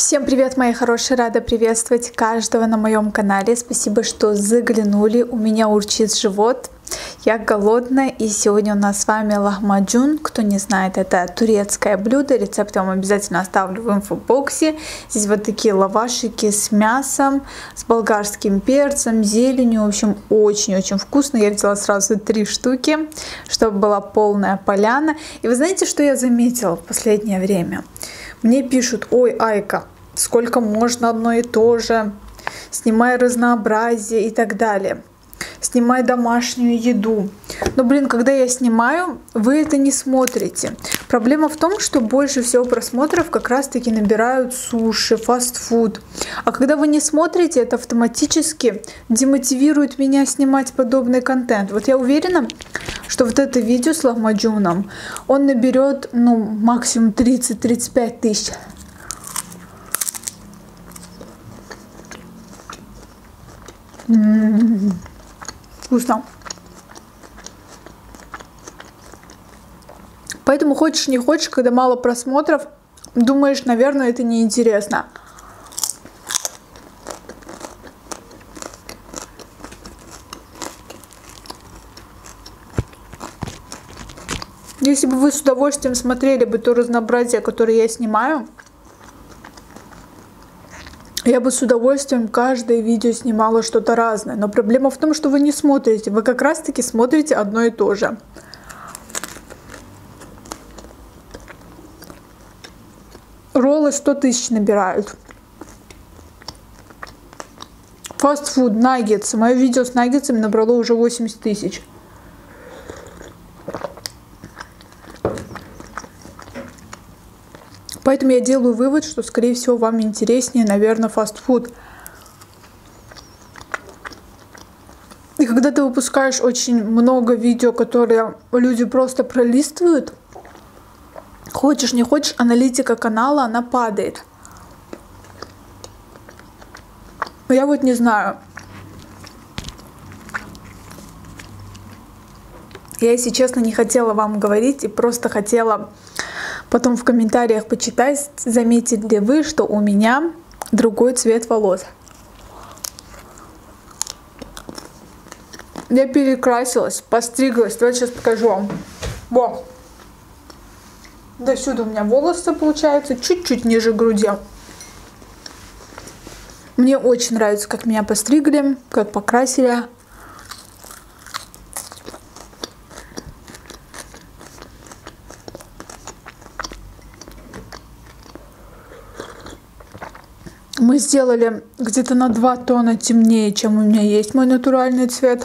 Всем привет, мои хорошие! Рада приветствовать каждого на моем канале. Спасибо, что заглянули. У меня урчит живот. Я голодная, и сегодня у нас с вами лахмаджун. Кто не знает, это турецкое блюдо. Рецепт я вам обязательно оставлю в инфобоксе. Здесь вот такие лавашики с мясом, с болгарским перцем, зеленью. В общем, очень-очень вкусно. Я взяла сразу 3 штуки, чтобы была полная поляна. И вы знаете, что я заметила в последнее время? Мне пишут: ой, Айка, сколько можно одно и то же, снимай разнообразие и так далее, снимай домашнюю еду. Но, блин, когда я снимаю, вы это не смотрите. Проблема в том, что больше всего просмотров как раз-таки набирают суши, фастфуд. А когда вы не смотрите, это автоматически демотивирует меня снимать подобный контент. Вот я уверена, что вот это видео с лахмаджуном, он наберет, максимум 30-35 тысяч. Вкусно. Поэтому хочешь не хочешь, когда мало просмотров, думаешь, наверное, это неинтересно. Если бы вы с удовольствием смотрели бы то разнообразие, которое я снимаю, я бы с удовольствием каждое видео снимала что-то разное. Но проблема в том, что вы не смотрите. Вы как раз-таки смотрите одно и то же. Роллы 100 тысяч набирают. Фастфуд, наггетсы. Мое видео с наггетсами набрало уже 80 тысяч. Поэтому я делаю вывод, что, скорее всего, вам интереснее, наверное, фастфуд. И когда ты выпускаешь очень много видео, которые люди просто пролистывают, хочешь не хочешь, аналитика канала, она падает. Я вот не знаю. Я, если честно, не хотела вам говорить и просто хотела потом в комментариях почитать, заметили ли вы, что у меня другой цвет волос. Я перекрасилась, постриглась. Давайте сейчас покажу вам. Во! До сюда у меня волосы получаются, чуть-чуть ниже груди. Мне очень нравится, как меня постригли, как покрасили. Мы сделали где-то на 2 тона темнее, чем у меня есть мой натуральный цвет.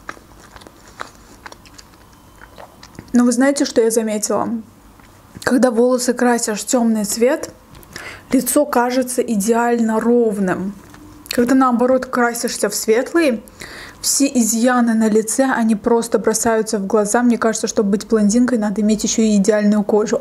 Но вы знаете, что я заметила? Когда волосы красишь в темный цвет, лицо кажется идеально ровным. Когда наоборот красишься в светлый, все изъяны на лице, они просто бросаются в глаза. Мне кажется, чтобы быть блондинкой, надо иметь еще и идеальную кожу.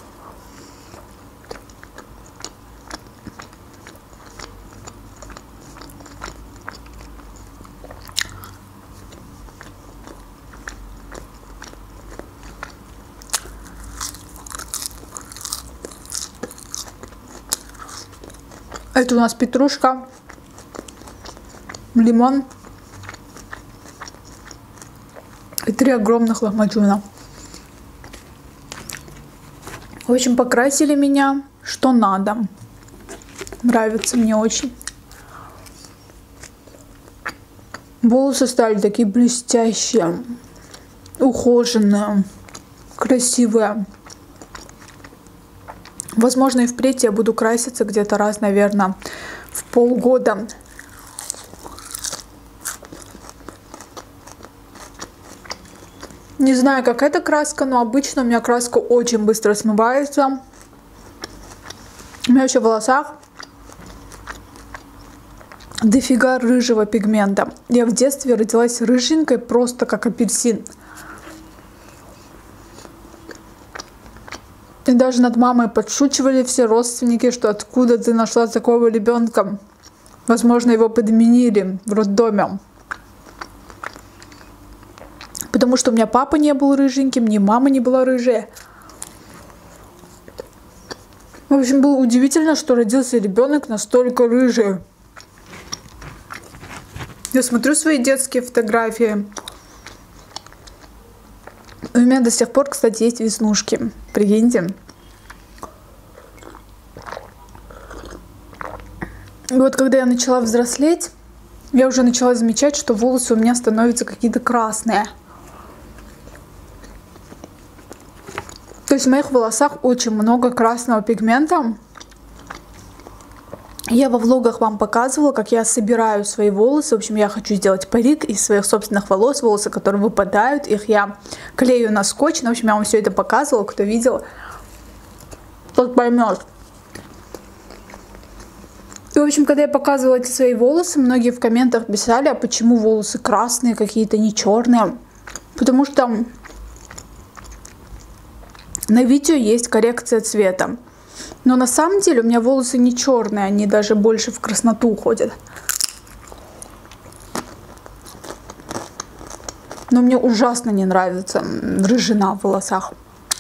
Это у нас петрушка, лимон и 3 огромных лахмаджуна. В общем, покрасили меня, что надо. Нравится мне очень. Волосы стали такие блестящие, ухоженные, красивые. Возможно, и впредь я буду краситься где-то раз, наверное, в полгода. Не знаю, как эта краска, но обычно у меня краска очень быстро смывается. У меня еще в волосах дофига рыжего пигмента. Я в детстве родилась рыженькой, просто как апельсин. И даже над мамой подшучивали все родственники, что откуда ты нашла такого ребенка. Возможно, его подменили в роддоме. Потому что у меня папа не был рыженьким, ни мама не была рыжая. В общем, было удивительно, что родился ребенок настолько рыжий. Я смотрю свои детские фотографии. У меня до сих пор, кстати, есть веснушки. Прикиньте. И вот когда я начала взрослеть, я уже начала замечать, что волосы у меня становятся какие-то красные. То есть в моих волосах очень много красного пигмента. Я во влогах вам показывала, как я собираю свои волосы. В общем, я хочу сделать парик из своих собственных волос. Волосы, которые выпадают, их я клею на скотч. Ну, в общем, я вам все это показывала. Кто видел, тот поймет. И, в общем, когда я показывала эти свои волосы, многие в комментах писали, а почему волосы красные, какие-то не черные. Потому что на видео есть коррекция цвета. Но на самом деле у меня волосы не черные, они даже больше в красноту уходят. Но мне ужасно не нравится рыжина в волосах.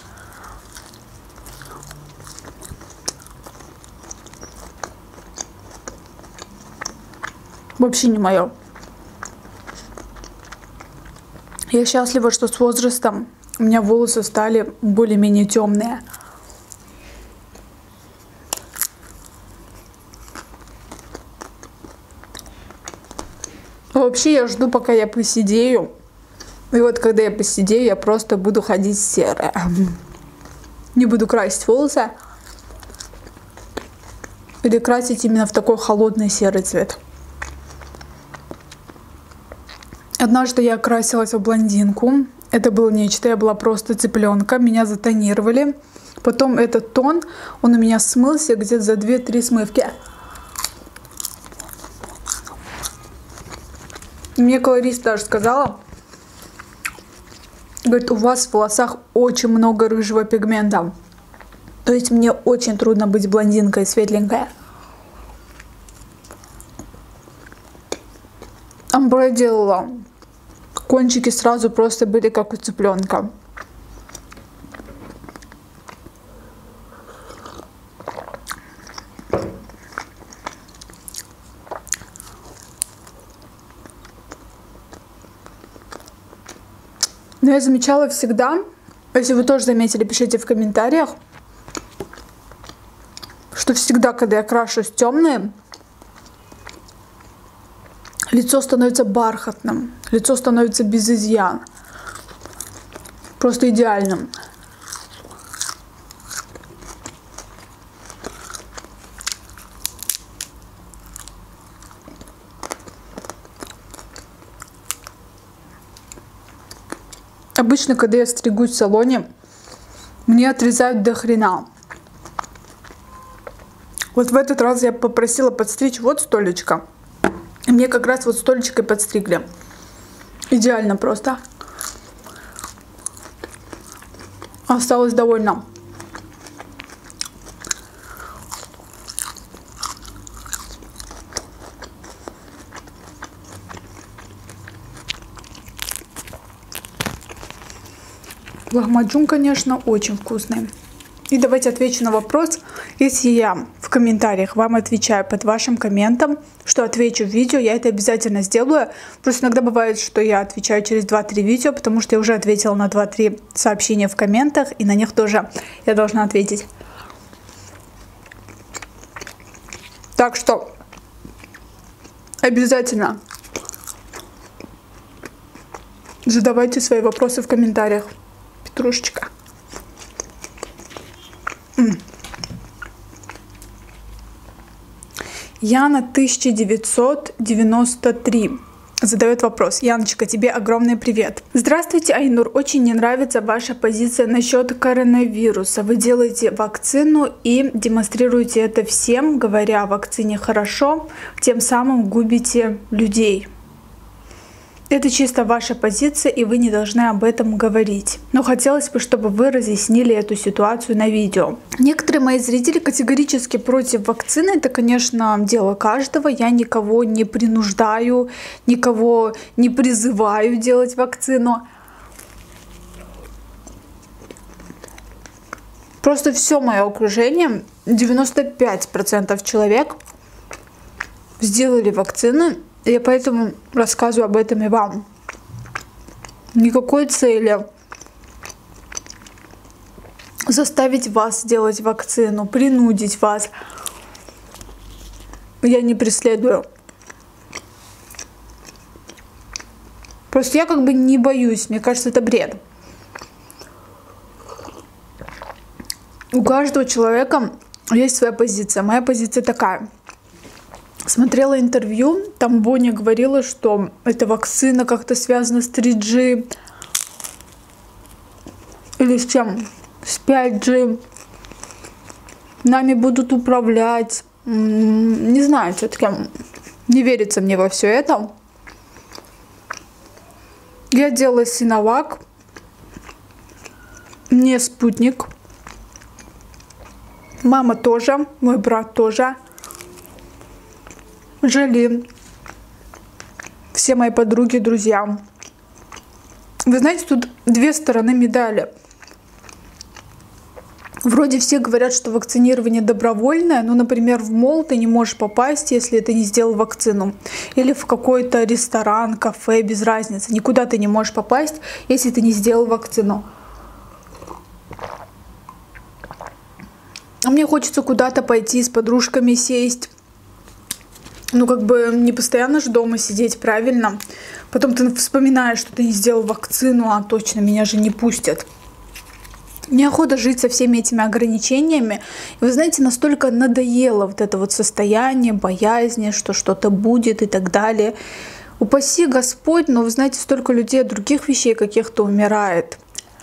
Вообще не мое. Я счастлива, что с возрастом у меня волосы стали более-менее темные. Вообще я жду, пока я посидею. И вот когда я посидею, я просто буду ходить серая. Не буду красить волосы. Или красить именно в такой холодный серый цвет. Однажды я красилась в блондинку. Это было нечто, я была просто цыпленка. Меня затонировали. Потом этот тон, он у меня смылся где-то за 2-3 смывки. Мне колорист даже сказала, говорит, у вас в волосах очень много рыжего пигмента. То есть мне очень трудно быть блондинкой, светленькой. Амбре делала. Кончики сразу просто были как у цыпленка. Но я замечала всегда, если вы тоже заметили, пишите в комментариях, что всегда, когда я крашусь темные, лицо становится бархатным, лицо становится без изъян, просто идеальным. Обычно, когда я стригусь в салоне, мне отрезают до хрена. Вот в этот раз я попросила подстричь вот столечко. И мне как раз вот столечко и подстригли. Идеально просто. Осталась довольна. Лахмаджун, конечно, очень вкусный. И давайте отвечу на вопрос. Если я в комментариях вам отвечаю под вашим комментом, что отвечу в видео, я это обязательно сделаю. Просто иногда бывает, что я отвечаю через 2-3 видео, потому что я уже ответила на 2-3 сообщения в комментах, и на них тоже я должна ответить. Так что обязательно задавайте свои вопросы в комментариях. Петрушечка. Яна 1993 задает вопрос. Яночка, тебе огромный привет. Здравствуйте, Айнур. Очень не нравится ваша позиция насчет коронавируса. Вы делаете вакцину и демонстрируете это всем, говоря о вакцине хорошо, тем самым губите людей. Это чисто ваша позиция, и вы не должны об этом говорить. Но хотелось бы, чтобы вы разъяснили эту ситуацию на видео. Некоторые мои зрители категорически против вакцины. Это, конечно, дело каждого. Я никого не принуждаю, никого не призываю делать вакцину. Просто все мое окружение, 95% человек сделали вакцины, и я поэтому рассказываю об этом и вам. Никакой цели заставить вас сделать вакцину, принудить вас я не преследую. Просто я как бы не боюсь, мне кажется, это бред. У каждого человека есть своя позиция. Моя позиция такая. Смотрела интервью, там Боня говорила, что эта вакцина как-то связана с 3G или с чем? С 5G. Нами будут управлять. Не знаю, все-таки не верится мне во все это. Я делала Синовак, не спутник. Мама тоже, мой брат тоже. Жалин. Все мои подруги, друзья. Вы знаете, тут две стороны медали. Вроде все говорят, что вакцинирование добровольное, но, например, в молл ты не можешь попасть, если ты не сделал вакцину. Или в какой-то ресторан, кафе, без разницы. Никуда ты не можешь попасть, если ты не сделал вакцину. А мне хочется куда-то пойти с подружками сесть. Ну, как бы не постоянно же дома сидеть, правильно? Потом ты вспоминаешь, что ты не сделал вакцину, а точно, меня же не пустят. Неохота жить со всеми этими ограничениями. И вы знаете, настолько надоело вот это вот состояние боязни, что что-то будет и так далее. Упаси Господь, но вы знаете, столько людей от других вещей каких-то умирает.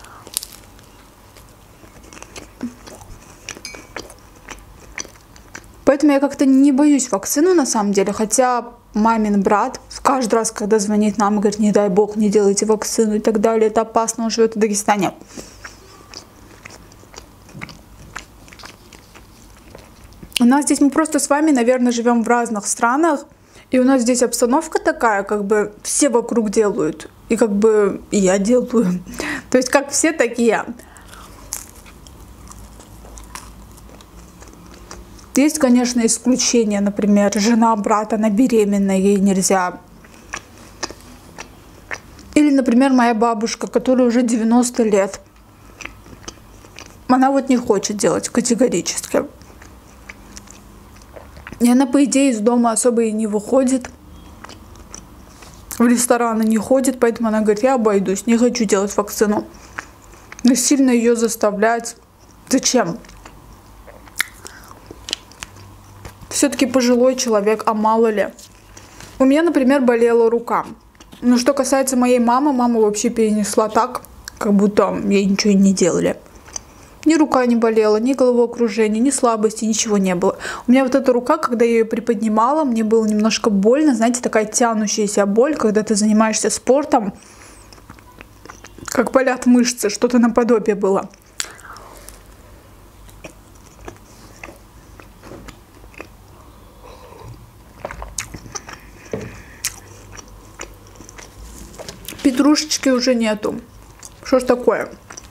Поэтому я как-то не боюсь вакцину на самом деле, хотя мамин брат каждый раз, когда звонит нам, говорит, не дай бог, не делайте вакцину и так далее, это опасно, он живет в Дагестане. У нас здесь мы просто с вами, наверное, живем в разных странах, и у нас здесь обстановка такая, как бы все вокруг делают, и как бы и я делаю. То есть как все, так и я. Есть, конечно, исключения, например, жена брата, она беременна, ей нельзя. Или, например, моя бабушка, которой уже 90 лет. Она вот не хочет делать категорически. И она, по идее, из дома особо и не выходит. В рестораны не ходит, поэтому она говорит, я обойдусь, не хочу делать вакцину. Но сильно ее заставлять. Зачем? Все-таки пожилой человек, а мало ли. У меня, например, болела рука. Но что касается моей мамы, мама вообще перенесла так, как будто ей ничего не делали. Ни рука не болела, ни головокружения, ни слабости, ничего не было. У меня вот эта рука, когда я ее приподнимала, мне было немножко больно. Знаете, такая тянущаяся боль, когда ты занимаешься спортом, как болят мышцы, что-то наподобие было. Петрушечки уже нету. Что ж такое?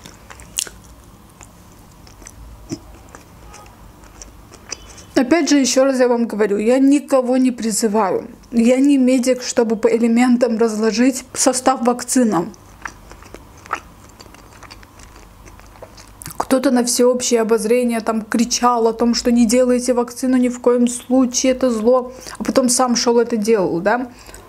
Опять же, еще раз я вам говорю, я никого не призываю. Я не медик, чтобы по элементам разложить состав вакцины. Кто-то на всеобщее обозрение там кричал о том, что не делайте вакцину ни в коем случае, это зло. А потом сам шел это делал, да?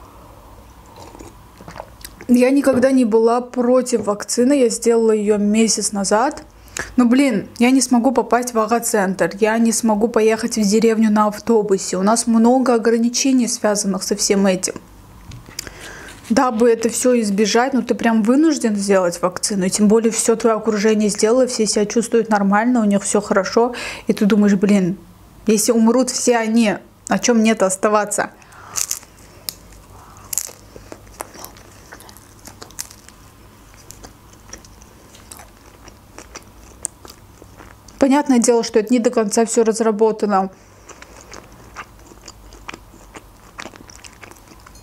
Я никогда не была против вакцины, я сделала ее месяц назад. Но, блин, я не смогу попасть в ага-центр, я не смогу поехать в деревню на автобусе. У нас много ограничений, связанных со всем этим. Дабы это все избежать, ну ты прям вынужден сделать вакцину. И тем более все твое окружение сделало, все себя чувствуют нормально, у них все хорошо. И ты думаешь, блин, если умрут все они, о чем мне-то оставаться? Понятное дело, что это не до конца все разработано.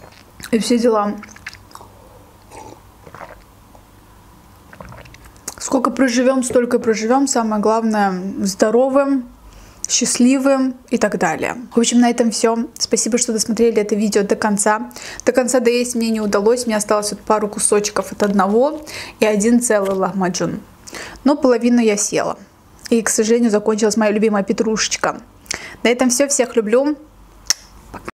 И все дела. Сколько проживем, столько проживем. Самое главное, здоровым, счастливым и так далее. В общем, на этом все. Спасибо, что досмотрели это видео до конца. До конца доесть мне не удалось. Мне осталось вот пару кусочков от одного и один целый лахмаджун. Но половину я съела. И, к сожалению, закончилась моя любимая петрушечка. На этом все. Всех люблю.